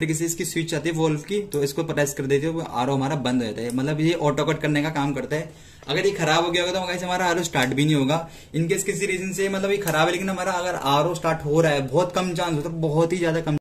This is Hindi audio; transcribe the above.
किसी इसकी स्विच आती है वॉल्व की, तो इसको प्रेस कर देते हो आरओ हमारा बंद हो जाता है। मतलब ये ऑटो कट करने का काम करता है। अगर ये खराब हो गया होगा तो गाइस हमारा आरओ स्टार्ट भी नहीं होगा। इनकेस किसी रीजन से मतलब ये खराब है, लेकिन हमारा अगर आरओ स्टार्ट हो रहा है, बहुत कम चांस होता है, बहुत ही ज्यादा कम